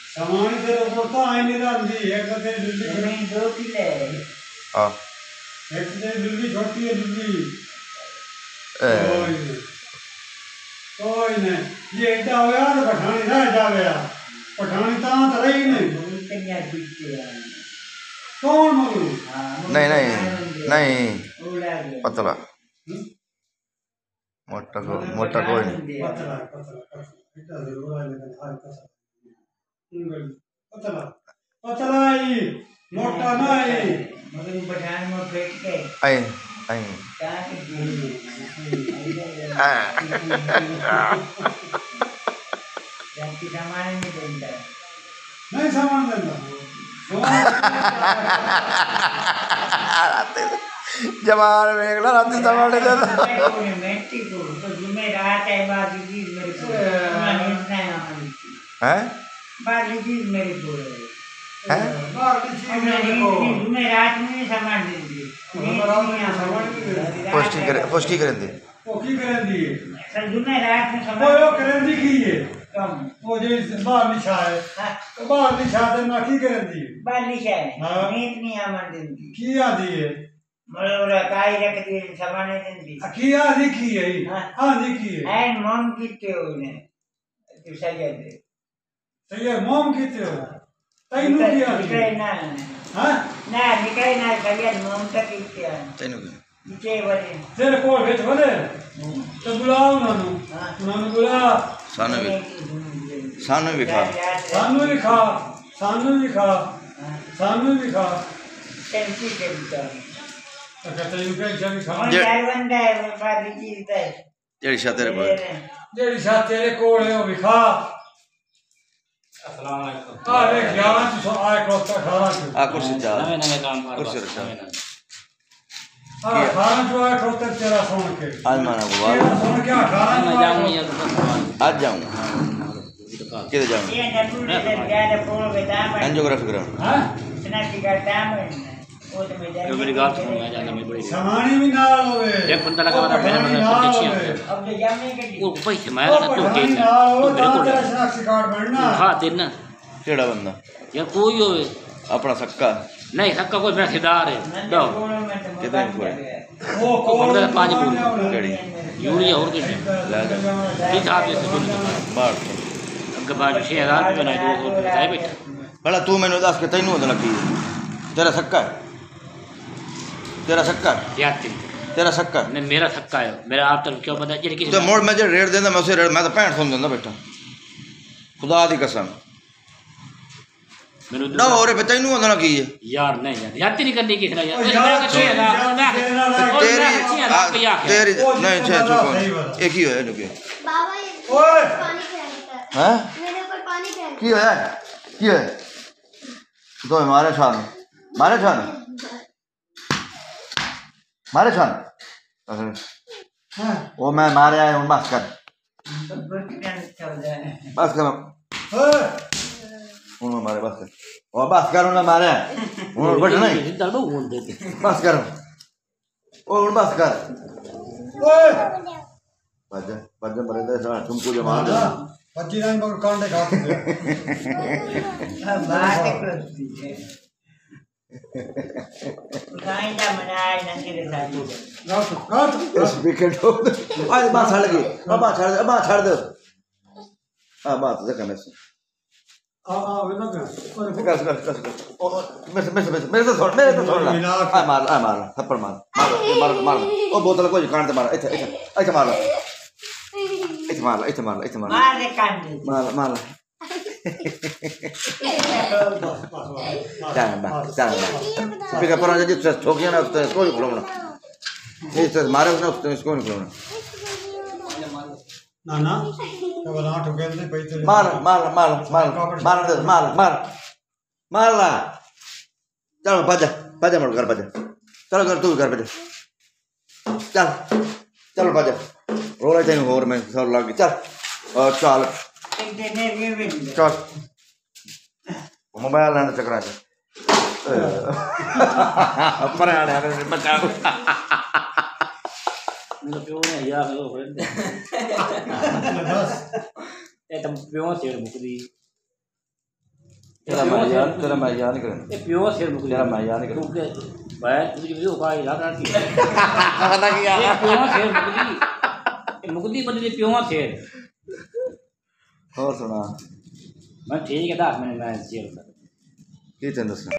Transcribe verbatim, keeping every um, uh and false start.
सामान से रोता आई नहीं रही एक तो लुल्ली नहीं दो किले हां एक तो लुल्ली छोटी है लुल्ली ए कोई नहीं ये एडा होया तो पठानी ना जावे पठानी ता तो रही नहीं कन्या पीछे कौन मगरू नहीं नहीं नहीं उड़ा गया पतला मोटा को मोटा कोई नहीं पतला पतला इतना जरूर है लेकिन हाल पतला पतला पतला ही मोटा नहीं मगर पठान में फेंक के आई आई कहां के जाति सामान नहीं देता नहीं सामान देता जमाल में ना रात सामान ले देता मेटी को तो जुमे रात है बात जी मेरे को नहीं है हैं बाली जी मेरे को हैं बाहर की चीज देखो जुमे रात में सामान दे दी पुष्टि करे पुष्टि करें दे वो की करें दी सर जुमे रात में वो सामान यो करें दी की है कम वो जो बाहर निशा है तो बाहर निशा से ना की करें दी बाली है हाँ। नीत नहीं आमन दे दी की आदि है मरोरा काई रख दी सामान दे दी की आदि की है हाँ। हां दी की है एन मोम कीते हो ने तू सही है सही है मोम कीते हो तैनू की आदि निकले ना हां ना निकले ना सही है मोम तक कीते हैं तेनु नीचे वाले तेरे कोल भेज बोले तो बुलाओ नानू हाँ। नानू बुला सानू भी सानू भी खा सानू भी खा सानू भी खा सानू भी खा टेंसी के भीतर अच्छा तैनू के जब खा और जे- चार बंदा है वो बाली जी है जेड़ी शा तेरे को जेड़ी साथ तेरे कोल है वो भी खा अस्सलाम वालेकुम आ देख ग्यारह सौ आए को तक अठारह सौ आ कुर्सी जा नवे नवे काम कर कुर्सी रखा हां अठारह सौ आए को तक तेरा सुन के आज माना को तेरा सुन के अठारह मैं सौ जाऊंगा या तो आज जाऊं किधर जाऊं ये डब्बू ने ज्यादा फोन बेटा पर एंजियोग्राफी कराऊं हैं इतना टिकट टाइम है वो तो मैं ये मेरी बात सुनो मैं जाना मैं बड़ी समानी भी नाल होवे एक बंदा लगा वाला मेरे मतलब देखिए अब तो जामने के वो पैसे मैं वो ना तो पठानी के नाल हो तो मेरे को तेरा शनाख्ती कार्ड बनना हां देना केड़ा बंदा या कोई होवे अपना सक्का नहीं सक्का कोई मेरा ठेकेदार है दो कितने को है वो को कोल बंदा पांच बोल केड़ी यूरिया और कितने ला जा ये था भी सुन बाहर अगर बाद छह हज़ार रुपए ना दो सौ बताए बेटा भला तू मैंने दस के तैनू होने लगी तेरा सक्का है तेरा सक्का है याती तेरा सक्का है नहीं मेरा सक्का है मेरा आप तक क्यों पता ये किसी तो मोड़ मैं जो रेट देंदा मैं उसे रेट मैं तो पैंठ सुन देंदा बेटा खुदा दी कसम मैंने ना और पे तैनू होने लगी है यार नहीं यार याती नहीं करनी किसी ने यार ओ मेरा यार, का छह हज़ार तेरी आ, तेरी वो नहीं छह जितना सौ सही बता। एक ही है इनके बाबा ये ओए! पानी फेंकता है हैं मेरे ऊपर पानी फेंक की है की है तो मारे छान मारे छान मारे छान वो मैं मारे आया हूं बस कर बस कर हूं मारे बस कर ओ बस कर ना मारे हूं बैठ नहीं दर्द बोल देते बस कर ओ बस कर ओए बजा बजा मरे दे साला तुमको जो मार दे पच्ची रन पर कांटे काट दे बात करती है उठाई जा मनाई नंगे रे साथी काट काट इस विकेट हो आज बात छाड़ लगी अब बात छाड़ दे अब बात छाड़ दे हां बात से करने से आ आ वेना कर कस कस कस कस ओ मेरे से मेरे से मेरे से छोड़ मेरे से छोड़ आ मार आ मार थप्पड़ मार मार मार मार ओ बोतल को काट दे मार ऐसे ऐसे ऐसे मार ऐसे मार ऐसे मार ऐसे मार मार दे कान दे मार मार jangan bang jangan bang tapi kapan aja dia ठोकिया ना तो इसको ही खुलाऊंगा ये तो मारे ना तो इसको नहीं खुलाऊंगा ना ना तो बना ठोके दे भाई तो मार मार मार मार मार दे मार मार मार ला चलो बाजा बाजा मत घर बाजा चलो घर तू घर बाजा चल चलो बाजा रोला चाहिए और मैं सब लग चल और चल देने ये भी चल मोबाइल लाने चक्कर से पर आने आने बचाओ मेरा प्यो ने यार वो फ्रेंड बस ये तुम प्यो से मुकदी तेरा मैं याद तेरा मैं याद नहीं करूँ ਇਹ ਪਿਓ ਸਿਰ ਮੁਕਦੀ तेरा मैं याद नहीं करूँ ਕਿਉਂਕਿ ਬਾਹਰ ਤੁਸੀਂ ਵੀ ਉਹ ਕਾਈ ਲਾ ਕਰਤੀ पता क्या ਇਹ ਪਿਓ ਸਿਰ ਮੁਕਦੀ ਇਹ ਮੁਕਦੀ ਬੰਦੇ ਦੇ ਪਿਓ ਸਿਰ और सुना ਮੈਂ ਠੀਕ ਹੈ ਦੱਸ ਮੈਨੂੰ ਮੈਂ ਸਿਰ की तेन दसना